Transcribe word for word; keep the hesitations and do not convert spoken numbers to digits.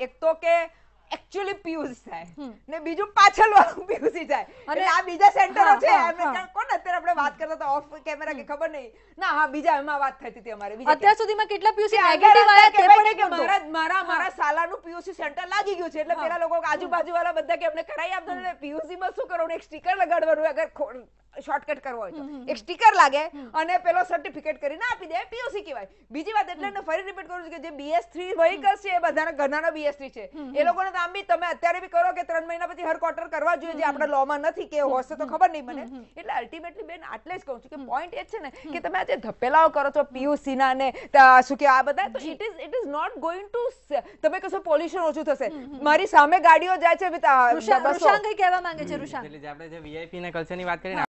એક તો કે એકચ્યુઅલી પીયુસી થાય ને બીજું પાછળ વાળું પીયુસી થાય એટલે આ બીજા સેન્ટરો છે એમને કોણ અત્યારે આપણે વાત કરતા હતા ઓફ કેમેરા કે ખબર નહીં ના હા બીજા એમાં વાત થતી હતી અમારે બીજા અત્યાર સુધીમાં કેટલા પીયુસી નેગેટિવ આવ્યા તે પણ કે મારા મારા મારા સાલાનું પીયુસી સેન્ટર લાગી ગયું છે એટલે પેલા લોકો આજુબાજુ વાળા બધા કે અમને કરાવી આપજો ને પીયુસી માં શું કરવાનું એક સ્ટીકર લગાડવાનું અગર શોર્ટકટ કરવો હોય તો એક સ્ટીકર લાગે અને પેલો સર્ટિફિકેટ કરીને આપી દે પીયુસી કહેવાય બીજી વાત એટલે ફરી રિપીટ કરું છું કે જે બીએસ થ્રી વ્હીકલ્સ છે એ બધાના ઘરના બીએસ થ્રી છે એ લોકોને તો આમ બી તમે અત્યારે બી કરો કે ત્રણ મહિના પછી હર ક્વાર્ટર કરવા જોઈએ જે આપણા લોમાં નથી કે હશે તો ખબર નહીં મને એટલે અલ્ટિમેટલી બેન આટલે જ કહું છું કે પોઈન્ટ એ છે ને કે તમે આજે ધપેલાઓ કરો છો પીયુસી ના ને શું કે આ બધા તો it is it is not going to તમે કશો પોલ્યુશન ઓછું થશે મારી સામે ગાડીઓ જાય છે રુશાન કઈ કહેવા માંગે છે રુશાન એટલે આપણે જે વીઆઈપી ના કલ્ચરની વાત કરીને